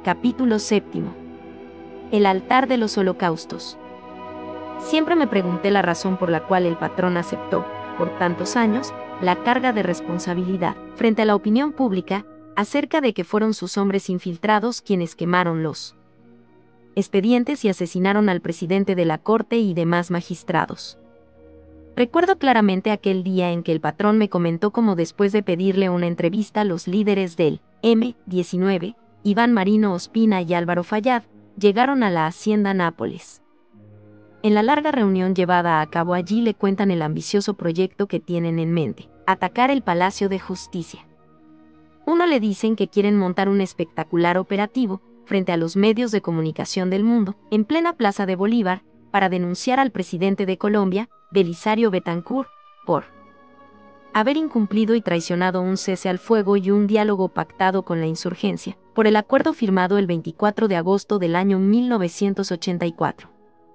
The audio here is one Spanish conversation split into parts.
Capítulo 7. El altar de los holocaustos. Siempre me pregunté la razón por la cual el patrón aceptó, por tantos años, la carga de responsabilidad frente a la opinión pública acerca de que fueron sus hombres infiltrados quienes quemaron los expedientes y asesinaron al presidente de la Corte y demás magistrados. Recuerdo claramente aquel día en que el patrón me comentó cómo después de pedirle una entrevista a los líderes del M-19, Iván Marino Ospina y Álvaro Fayad, llegaron a la Hacienda Nápoles. En la larga reunión llevada a cabo allí le cuentan el ambicioso proyecto que tienen en mente: atacar el Palacio de Justicia. Uno le dicen que quieren montar un espectacular operativo frente a los medios de comunicación del mundo, en plena Plaza de Bolívar, para denunciar al presidente de Colombia, Belisario Betancur, por haber incumplido y traicionado un cese al fuego y un diálogo pactado con la insurgencia, por el acuerdo firmado el 24 de agosto del año 1984.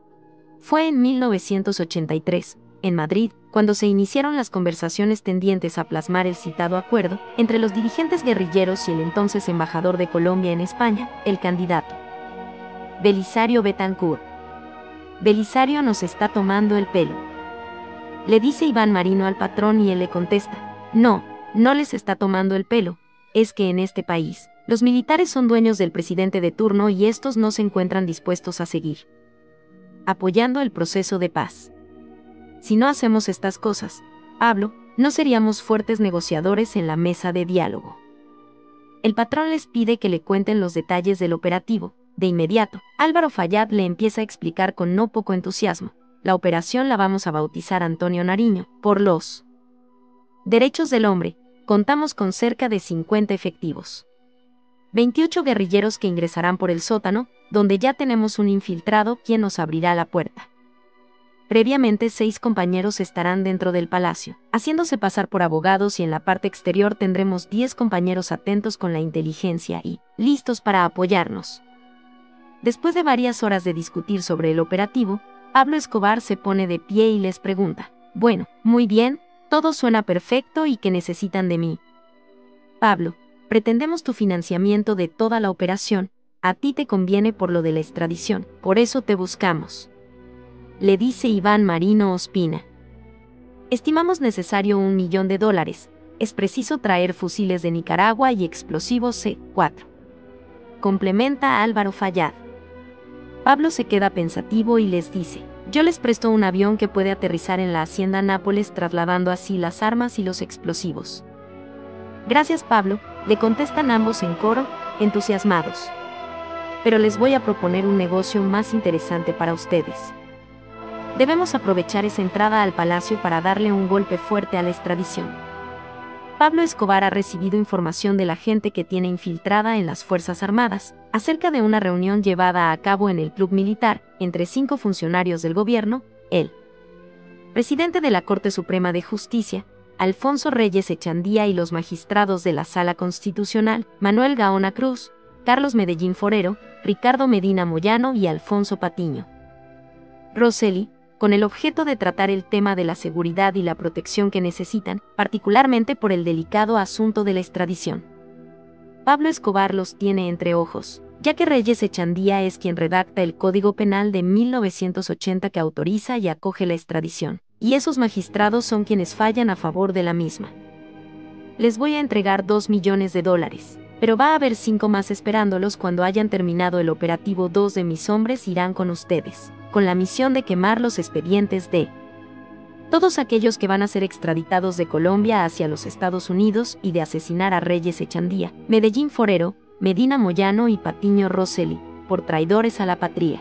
Fue en 1983, en Madrid, cuando se iniciaron las conversaciones tendientes a plasmar el citado acuerdo entre los dirigentes guerrilleros y el entonces embajador de Colombia en España, el candidato Belisario Betancur. Belisario nos está tomando el pelo, le dice Iván Marino al patrón, y él le contesta: no, no les está tomando el pelo, es que en este país, los militares son dueños del presidente de turno y estos no se encuentran dispuestos a seguir apoyando el proceso de paz. Si no hacemos estas cosas, Pablo, no seríamos fuertes negociadores en la mesa de diálogo. El patrón les pide que le cuenten los detalles del operativo. De inmediato, Álvaro Fayad le empieza a explicar con no poco entusiasmo: la operación la vamos a bautizar Antonio Nariño, por los derechos del hombre. Contamos con cerca de 50 efectivos. 28 guerrilleros que ingresarán por el sótano, donde ya tenemos un infiltrado quien nos abrirá la puerta. Previamente 6 compañeros estarán dentro del palacio, haciéndose pasar por abogados, y en la parte exterior tendremos 10 compañeros atentos con la inteligencia y listos para apoyarnos. Después de varias horas de discutir sobre el operativo, Pablo Escobar se pone de pie y les pregunta: bueno, muy bien, todo suena perfecto, ¿y qué necesitan de mí? Pablo: pretendemos tu financiamiento de toda la operación, a ti te conviene por lo de la extradición, por eso te buscamos. Le dice Iván Marino Ospina: estimamos necesario $1 millón, es preciso traer fusiles de Nicaragua y explosivos C4. Complementa Álvaro Fayad. Pablo se queda pensativo y les dice: yo les presto un avión que puede aterrizar en la Hacienda Nápoles, trasladando así las armas y los explosivos. Gracias, Pablo, le contestan ambos en coro, entusiasmados. Pero les voy a proponer un negocio más interesante para ustedes. Debemos aprovechar esa entrada al palacio para darle un golpe fuerte a la extradición. Pablo Escobar ha recibido información de la gente que tiene infiltrada en las Fuerzas Armadas, acerca de una reunión llevada a cabo en el club militar, entre 5 funcionarios del gobierno, el presidente de la Corte Suprema de Justicia, Alfonso Reyes Echandía, y los magistrados de la Sala Constitucional, Manuel Gaona Cruz, Carlos Medellín Forero, Ricardo Medina Moyano y Alfonso Patiño Rosselli, con el objeto de tratar el tema de la seguridad y la protección que necesitan, particularmente por el delicado asunto de la extradición. Pablo Escobar los tiene entre ojos, ya que Reyes Echandía es quien redacta el Código Penal de 1980 que autoriza y acoge la extradición, y esos magistrados son quienes fallan a favor de la misma. Les voy a entregar $2 millones, pero va a haber 5 más esperándolos cuando hayan terminado el operativo. 2 de mis hombres irán con ustedes, con la misión de quemar los expedientes de todos aquellos que van a ser extraditados de Colombia hacia los Estados Unidos y de asesinar a Reyes Echandía, Medellín Forero, Medina Moyano y Patiño Rosselli, por traidores a la patria.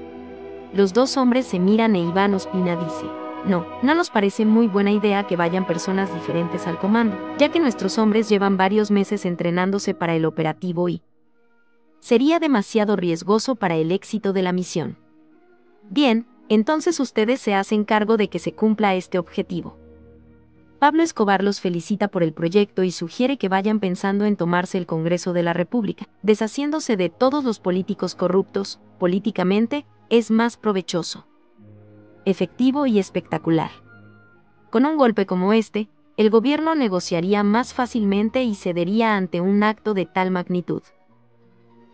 Los 2 hombres se miran e Iván Ospina dice: no nos parece muy buena idea que vayan personas diferentes al comando, ya que nuestros hombres llevan varios meses entrenándose para el operativo y sería demasiado riesgoso para el éxito de la misión. Bien, entonces ustedes se hacen cargo de que se cumpla este objetivo. Pablo Escobar los felicita por el proyecto y sugiere que vayan pensando en tomarse el Congreso de la República, deshaciéndose de todos los políticos corruptos. Políticamente, es más provechoso, efectivo y espectacular. Con un golpe como este, el gobierno negociaría más fácilmente y cedería ante un acto de tal magnitud.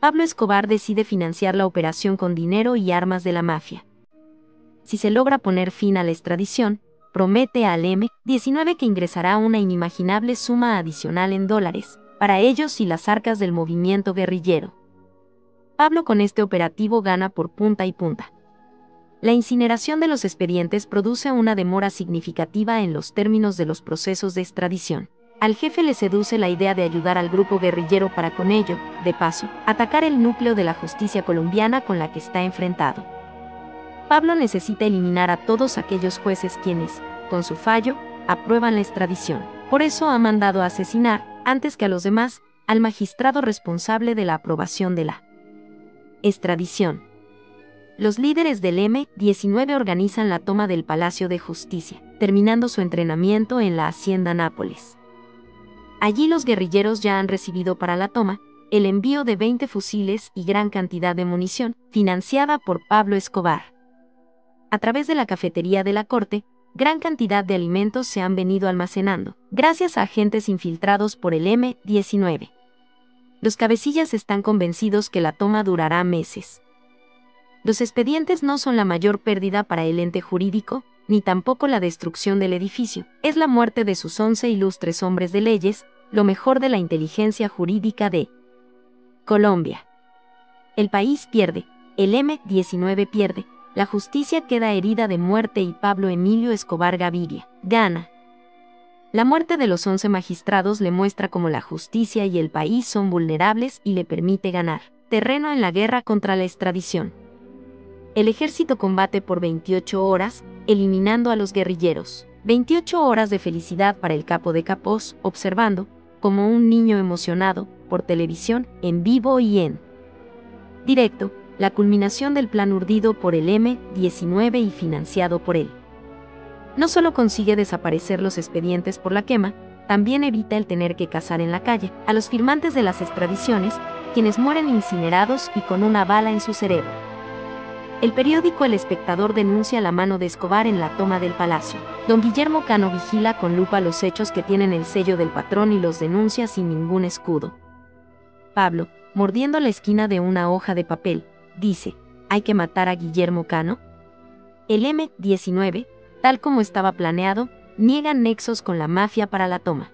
Pablo Escobar decide financiar la operación con dinero y armas de la mafia. Si se logra poner fin a la extradición, promete al M-19 que ingresará una inimaginable suma adicional en dólares, para ellos y las arcas del movimiento guerrillero. Pablo con este operativo gana por punta y punta. La incineración de los expedientes produce una demora significativa en los términos de los procesos de extradición. Al jefe le seduce la idea de ayudar al grupo guerrillero para con ello, de paso, atacar el núcleo de la justicia colombiana con la que está enfrentado. Pablo necesita eliminar a todos aquellos jueces quienes, con su fallo, aprueban la extradición. Por eso ha mandado asesinar, antes que a los demás, al magistrado responsable de la aprobación de la extradición. Los líderes del M-19 organizan la toma del Palacio de Justicia, terminando su entrenamiento en la Hacienda Nápoles. Allí los guerrilleros ya han recibido para la toma el envío de 20 fusiles y gran cantidad de munición, financiada por Pablo Escobar. A través de la cafetería de la corte, gran cantidad de alimentos se han venido almacenando, gracias a agentes infiltrados por el M-19. Los cabecillas están convencidos que la toma durará meses. Los expedientes no son la mayor pérdida para el ente jurídico, ni tampoco la destrucción del edificio. Es la muerte de sus 11 ilustres hombres de leyes, lo mejor de la inteligencia jurídica de Colombia. El país pierde, el M-19 pierde, la justicia queda herida de muerte y Pablo Emilio Escobar Gaviria gana. La muerte de los 11 magistrados le muestra cómo la justicia y el país son vulnerables y le permite ganar terreno en la guerra contra la extradición. El ejército combate por 28 horas, eliminando a los guerrilleros. 28 horas de felicidad para el capo de capós, observando, como un niño emocionado, por televisión, en vivo y en directo, la culminación del plan urdido por el M-19 y financiado por él. No solo consigue desaparecer los expedientes por la quema, también evita el tener que cazar en la calle a los firmantes de las extradiciones, quienes mueren incinerados y con una bala en su cerebro. El periódico El Espectador denuncia la mano de Escobar en la toma del palacio. Don Guillermo Cano vigila con lupa los hechos que tienen el sello del patrón y los denuncia sin ningún escudo. Pablo, mordiendo la esquina de una hoja de papel, dice: ¿hay que matar a Guillermo Cano? El M-19, tal como estaba planeado, niega nexos con la mafia para la toma.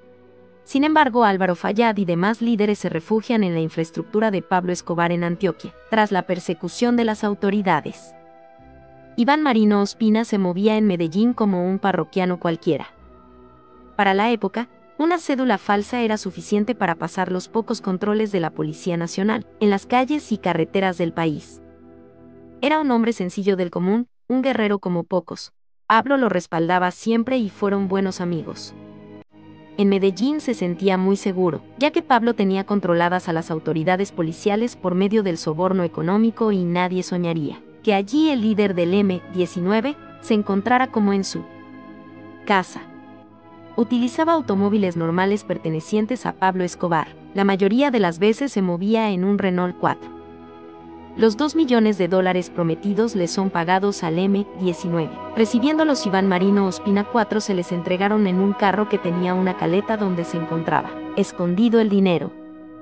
Sin embargo, Álvaro Fayad y demás líderes se refugian en la infraestructura de Pablo Escobar en Antioquia, tras la persecución de las autoridades. Iván Marino Ospina se movía en Medellín como un parroquiano cualquiera. Para la época, una cédula falsa era suficiente para pasar los pocos controles de la Policía Nacional, en las calles y carreteras del país. Era un hombre sencillo del común, un guerrero como pocos. Pablo lo respaldaba siempre y fueron buenos amigos. En Medellín se sentía muy seguro, ya que Pablo tenía controladas a las autoridades policiales por medio del soborno económico y nadie soñaría que allí el líder del M-19 se encontrara como en su casa. Utilizaba automóviles normales pertenecientes a Pablo Escobar. La mayoría de las veces se movía en un Renault 4. Los $2 millones prometidos le son pagados al M-19. Recibiéndolos Iván Marino Ospina 4 se les entregaron en un carro que tenía una caleta donde se encontraba escondido el dinero.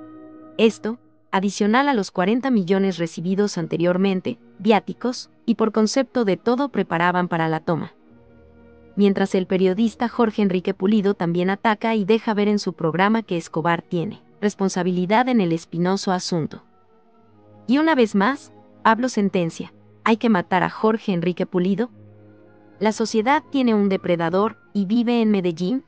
Esto, adicional a los 40 millones recibidos anteriormente, viáticos, y por concepto de todo preparaban para la toma. Mientras el periodista Jorge Enrique Pulido también ataca y deja ver en su programa que Escobar tiene responsabilidad en el espinoso asunto. Y una vez más, Pablo sentencia: ¿hay que matar a Jorge Enrique Pulido? La sociedad tiene un depredador y vive en Medellín.